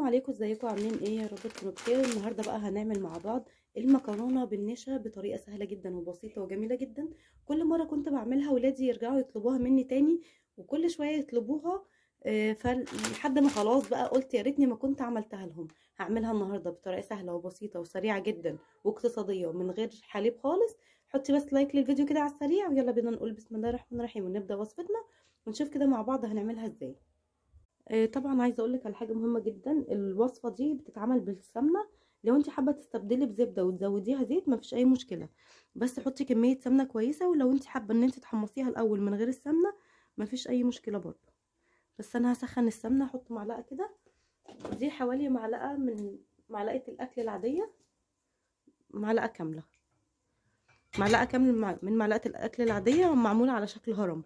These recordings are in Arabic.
عليكم، ازيكم عاملين ايه؟ يا رب تكونوا بخير. النهارده بقى هنعمل مع بعض المكرونه بالنشا بطريقه سهله جدا وبسيطه وجميله جدا. كل مره كنت بعملها ولادي يرجعوا يطلبوها مني تاني، وكل شويه يطلبوها. فلحد ما خلاص بقى قلت يا ريتني ما كنت عملتها لهم. هعملها النهارده بطريقه سهله وبسيطه وسريعه جدا واقتصاديه ومن غير حليب خالص. حطي بس لايك للفيديو كده على السريع، ويلا بينا نقول بسم الله الرحمن الرحيم ونبدا وصفتنا ونشوف كده مع بعض هنعملها ازاي. طبعا عايزه اقول لك على حاجه مهمه جدا. الوصفه دي بتتعمل بالسمنه. لو انت حابه تستبدلي بزبده وتزوديها زيت مفيش اي مشكله، بس حطي كميه سمنه كويسه. ولو انت حابه ان انت تحمصيها الاول من غير السمنه مفيش اي مشكله برضه. بس انا هسخن السمنه، احط معلقه كده. دي حوالي معلقه من معلقه الاكل العاديه، معلقه كامله، معلقه كامله من معلقه الاكل العاديه معموله على شكل هرم،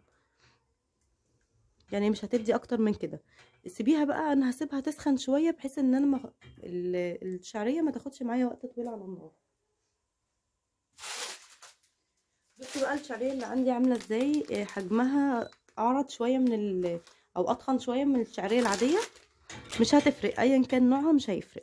يعني مش هتدي اكتر من كده. سيبيها بقى، انا هسيبها تسخن شويه بحيث ان انا الشعريه ما تاخدش معايا وقت طويل على النار. بصوا بقى الشعريه اللي عندي عامله ازاي. حجمها اعرض شويه او اتخن شويه من الشعريه العاديه. مش هتفرق ايا كان نوعها، مش هيفرق.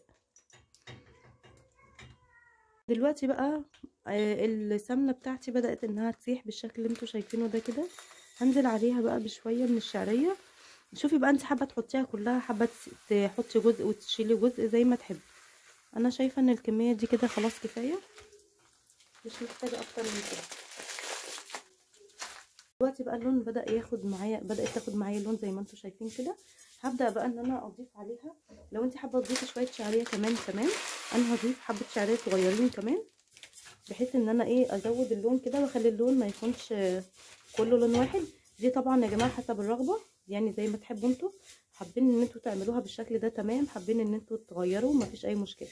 دلوقتي بقى السمنه بتاعتي بدات انها تسيح بالشكل اللي انتوا شايفينه ده كده. هنزل عليها بقى بشويه من الشعريه. شوفي بقى انت حابه تحطيها كلها، حابه تحطي جزء وتشيلي جزء زي ما تحبي. انا شايفه ان الكميه دي كده خلاص كفايه، مش محتاجه اكتر من كده. دلوقتي بقى اللون بدات تاخد معايا لون زي ما انتم شايفين كده. هبدا بقى ان انا اضيف عليها. لو انت حابه تضيفي شويه شعريه كمان تمام. انا هضيف حبه شعريه صغيرين كمان، بحيث ان انا ازود اللون كده واخلي اللون ما يكونش كله لون واحد. دي طبعا يا جماعه حسب الرغبه، يعني زي ما تحبوا انتوا. حابين ان انتوا تعملوها بالشكل ده تمام، حابين ان انتوا تغيروا مفيش اي مشكله.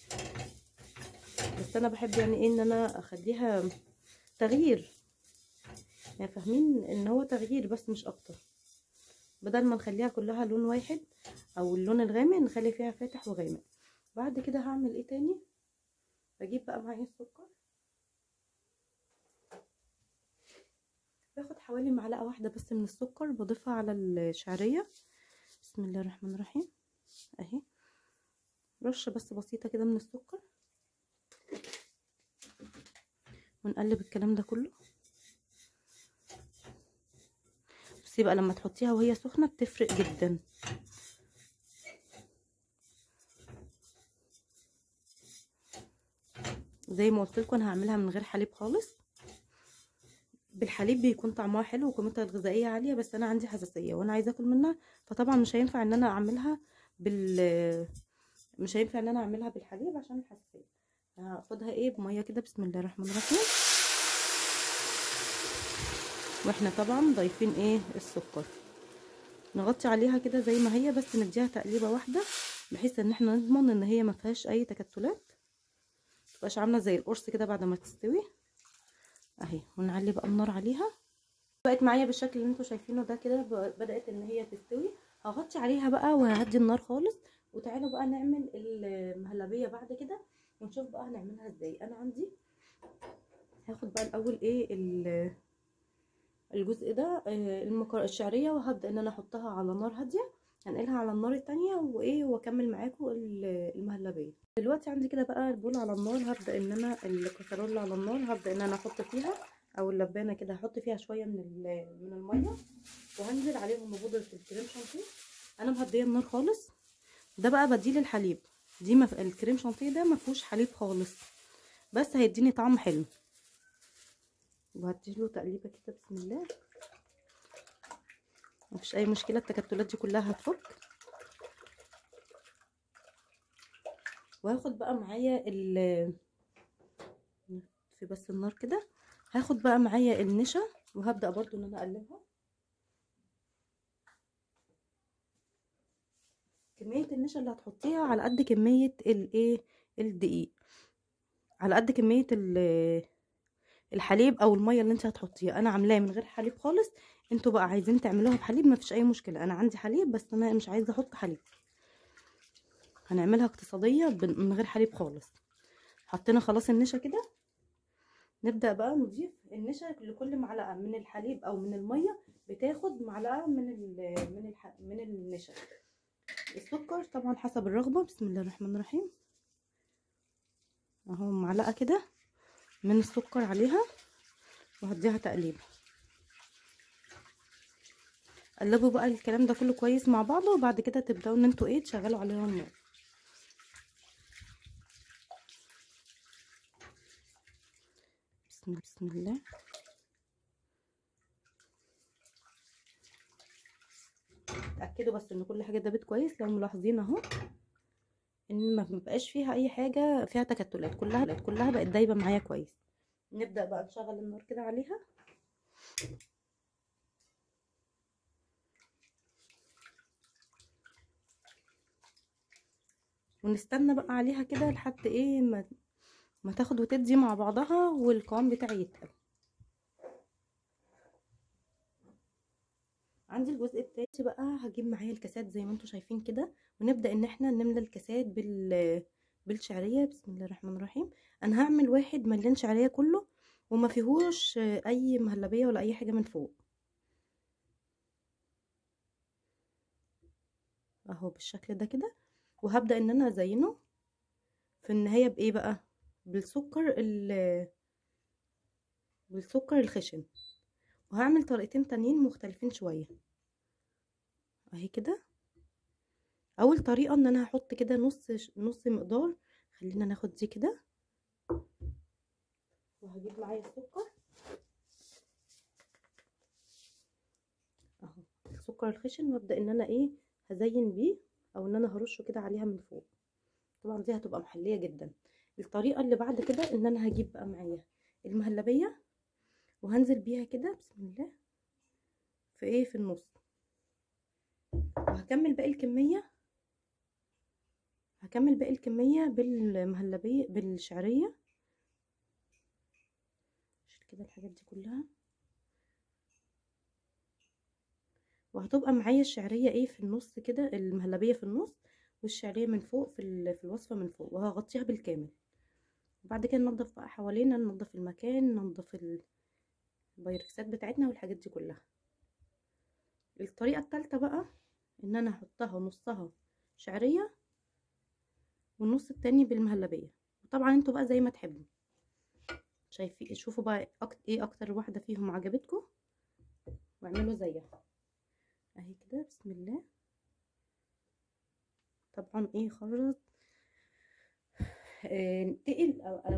بس انا بحب يعني ان انا اخليها تغيير، يعني فاهمين ان هو تغيير بس مش اكتر. بدل ما نخليها كلها لون واحد او اللون الغامق، نخلي فيها فاتح وغامق. بعد كده هعمل ايه تاني؟ بجيب بقى معايا السكر. باخد حوالي معلقه واحده بس من السكر بضيفها على الشعريه. بسم الله الرحمن الرحيم. اهي رشه بس بسيطه كده من السكر، ونقلب الكلام ده كله. بصي بقى لما تحطيها وهي سخنه بتفرق جدا. زي ما قلت لكم انا هعملها من غير حليب خالص. بالحليب بيكون طعمها حلو وقيمتها الغذائيه عاليه، بس انا عندي حساسيه وانا عايزه اكل منها، فطبعا مش هينفع ان انا اعملها مش هينفع ان انا اعملها بالحليب عشان الحساسيه. هاخدها بميه كده. بسم الله الرحمن الرحيم. واحنا طبعا ضايفين السكر. نغطي عليها كده زي ما هي، بس نديها تقليبه واحده بحيث ان احنا نضمن ان هي ما فيهاش اي تكتلات، متبقاش عامله زي القرص كده بعد ما تستوي اهي. ونعلي بقى النار عليها. بقت معايا بالشكل اللي انتوا شايفينه ده كده، بدات ان هي تستوي. هغطي عليها بقى وهدي النار خالص. وتعالوا بقى نعمل المهلبيه بعد كده ونشوف بقى هنعملها ازاي. انا عندي هاخد بقى الاول الجزء ده الشعريه، وهبدا ان انا احطها على نار هاديه. هنقلها على النار التانية واكمل معاكم المهلبيه. دلوقتي عندي كده بقى البول على النار. هبدا ان انا الكسرونه على النار، هبدا ان انا احط فيها او اللبانه كده، هحط فيها شويه من الميه، وهنزل عليهم ببودره الكريم شانتيه. انا مهديه النار خالص. ده بقى بديل الحليب. الكريم شانتيه ده ما فيهوش حليب خالص، بس هيديني طعم حلو. وهديله تقليبه كده. بسم الله. مفيش اي مشكله، التكتلات دي كلها هتفك. وهاخد بقى معايا في بس النار كده. هاخد بقى معايا النشا، وهبدا برضو ان انا اقلبها. كميه النشا اللي هتحطيها على قد كميه الدقيق، على قد كميه الحليب او الميه اللي انت هتحطيها. انا عاملاه من غير حليب خالص. انتوا بقى عايزين تعملوها بحليب مفيش اي مشكله. انا عندي حليب بس انا مش عايزه احط حليب. هنعملها اقتصاديه من غير حليب خالص. حطينا خلاص النشا كده. نبدأ بقى نضيف النشا. لكل معلقة من الحليب أو من المية بتاخد معلقة من النشا. السكر طبعا حسب الرغبه. بسم الله الرحمن الرحيم. اهو معلقه كده من السكر عليها، وهديها تقليبه. قلبوا بقى الكلام ده كله كويس مع بعضه، وبعد كده تبداوا ان انتوا ايه تشغلوا عليها النار. بسم الله. اتاكدوا بس ان كل حاجه دابت كويس. لو ملاحظين اهو ان ما بقاش فيها اي حاجه فيها تكتلات، كلها بقت دايبه معايا كويس. نبدا بقى نشغل النار كده عليها، ونستنى بقى عليها كده لحد ايه ما تاخد وتدي مع بعضها والقوام بتاعي يتقل. عندي الجزء التاني بقى هجيب معايا الكاسات زي ما انتم شايفين كده، ونبدا ان احنا نملى الكاسات بالشعريه. بسم الله الرحمن الرحيم. انا هعمل واحد مليان شعريه كله، وما فيهوش اي مهلبيه ولا اي حاجه من فوق. اهو بالشكل ده كده. وهبدا ان انا ازينه في النهايه بايه بقى؟ بالسكر الخشن. وهعمل طريقتين تانيين مختلفين شويه. اهي كده. اول طريقه ان انا هحط كده نص مقدار. خلينا ناخد دي كده، وهجيب معايا السكر اهو، السكر الخشن، وابدا ان انا ايه هزين بيه، او ان انا هرشه كده عليها من فوق. طبعا دي هتبقى محليه جدا. الطريقه اللي بعد كده ان انا هجيب بقى معايا المهلبيه، وهنزل بيها كده بسم الله في النص، وهكمل باقي الكميه. بالمهلبيه بالشعريه. شيل كده الحاجات دي كلها، وهتبقى معايا الشعريه في النص كده، المهلبيه في النص، والشعريه من فوق في الوصفه من فوق، وهغطيها بالكامل. وبعد كده ننضف بقى حوالينا، ننضف المكان، ننضف البايركسات بتاعتنا والحاجات دي كلها. الطريقه الثالثه بقى ان انا احطها نصها شعريه والنص التاني بالمهلبيه. وطبعا انتوا بقى زي ما تحبوا، شايفين. شوفوا بقى ايه اكتر واحده فيهم عجبتكم واعملوا زيها. اهي كده بسم الله. طبعا خرط تقل، او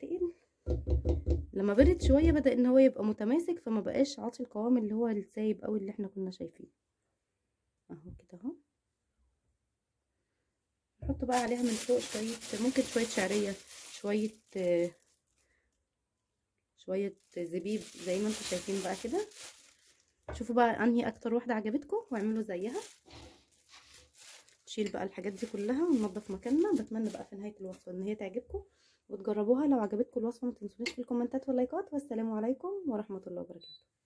لما برد شويه بدأ ان هو يبقى متماسك، فما بقاش عاطي القوام اللي هو السايب قوي اللي احنا كنا شايفينه. اهو كده اهو. نحط بقى عليها من فوق ممكن شويه شعريه، شويه شويه زبيب زي ما انتم شايفين بقى كده. شوفوا بقى انهي اكتر واحده عجبتكم واعملوا زيها. نشيل بقى الحاجات دي كلها وننضف مكاننا. بتمنى بقى في نهايه الوصفه ان هي تعجبكم وتجربوها. لو عجبتكم الوصفه ما تنسونيش في الكومنتات واللايكات. والسلام عليكم ورحمه الله وبركاته.